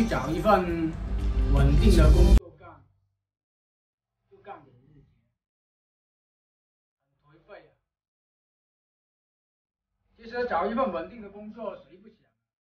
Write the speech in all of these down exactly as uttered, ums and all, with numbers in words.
去找一份稳定的工作干，就干点日结，很颓废啊。其实找一份稳定的工作谁不想？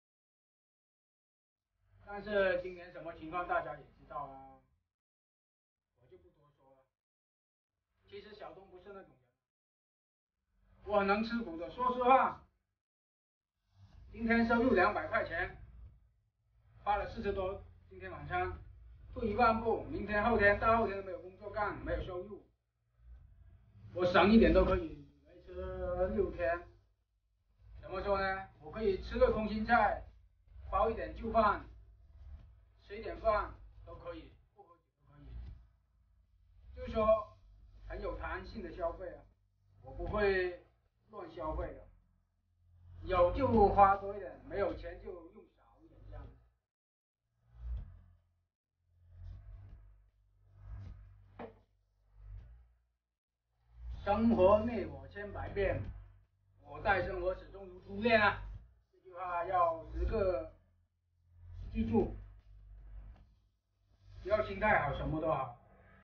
但是今年什么情况大家也知道啊，我就不多说了。其实小东不是那种人，我很能吃苦的。说实话，今天收入两百块钱，花了四十多，今天晚餐，退一万步，明天、后天、大后天都没有工作干，没有收入，我省一点都可以维持六天。怎么说呢？我可以吃个空心菜，包一点就饭，吃一点饭都可以，不喝酒都可以。就是说很有弹性的消费啊，我不会乱消费的，有就花多一点，没有钱就用少一点这样。生活虐我千百遍，我待生活始终如初恋啊！这句话要时刻记住，只要心态好，什么都好。